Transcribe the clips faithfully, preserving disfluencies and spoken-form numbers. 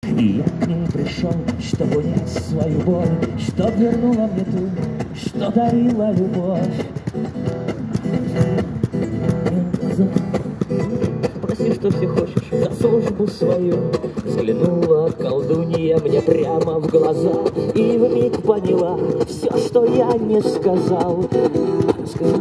И я к ней пришел, чтобы унять свою боль, чтоб вернула мне ту, что дарила любовь. Спроси, что ты хочешь за службу свою. Взглянула колдунья мне прямо в глаза и вмиг поняла все, что я не сказал. Сказал: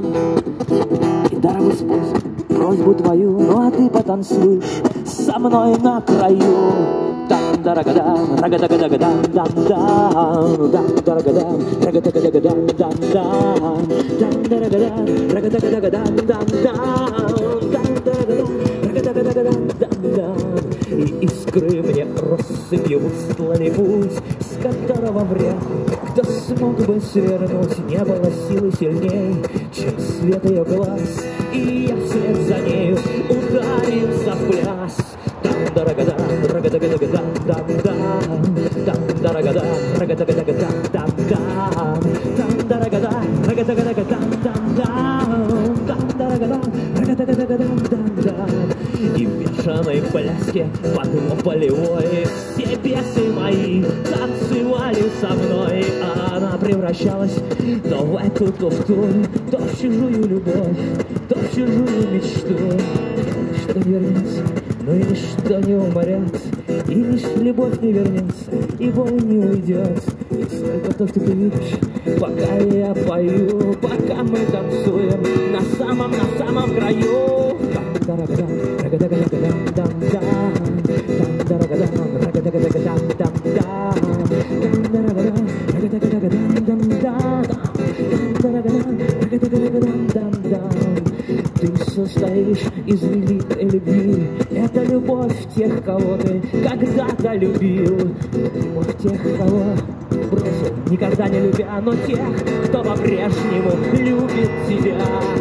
и даром используй просьбу твою, ну а ты потанцуешь со мной на краю. Там-дарагадам, рагадагадагадам, дам-дам, дам-дарагадам, рагадагадагадам, дам-дам, дам-дарагадам, рагадагадагадам, дам-дам, дам-дарагадам, рагадагадагадам, дам-дам. И искры мне россыпью устлали путь, с которого вряд ли кто смог бы свернуть. Не было силы сильней, чем свет ее глаз, и я вслед за нею ударился в пляс. Там-дарагадам, рагадагадагадам, дам-дам, там-дарагадам, рагадагадагадам, дам-дам, там-дарагадам, рагадагадагадам, дам-дам, там-дарагадам, рагадагадагадам, дам-дам. И в бешеной пляске по полевой все бесы мои танцевали со мной. А она превращалась то в эту, то в ту, то в чужую любовь, то в чужую мечту. Что вернется, но и ничто не умрет, и лишь любовь не вернется, и боль не уйдет. И только то, что ты видишь, пока я пою, пока мы танцуем на самом, на самом краю. Там-дарагадам, рагадагадагадам, дам-дам, там-дарагадам, рагадагадагадам, дам-дам, там-дарагадам, рагадагадагадам, дам-дам, там-дарагадам, рагадагадагадам, дам-дам. Ты состоишь из великой любви, это любовь тех, кого ты когда-то любил, любовь тех, кого бросил, никогда не любя, но тех, кто по-прежнему любит тебя.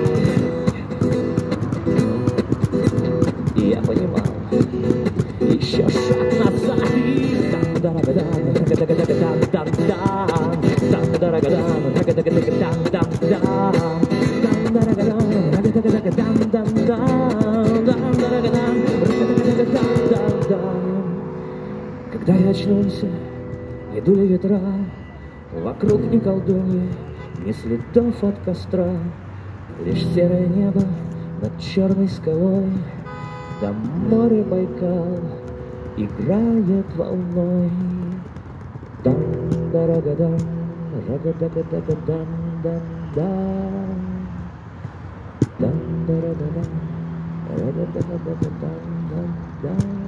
И я понимал, еще шаг назад, и там-дарагадам, рагадагадагадам, дам-дам, там-дарагадам, рагадагадагадам, дам-дам, там-дарагадам, рагадагадагадам, дам-дам, дам-дарагадам, рагадагадагадам, дам-дам. Когда я очнулся, не дули ветра, вокруг ни колдуньи, ни следов от костра, лишь серое небо над черной скалой, там море Байкал играет волной. Дам-дарагадам, рагадагадагадам, дам-дам, дам-дарагадам, рагадагадагадам, дам-дам.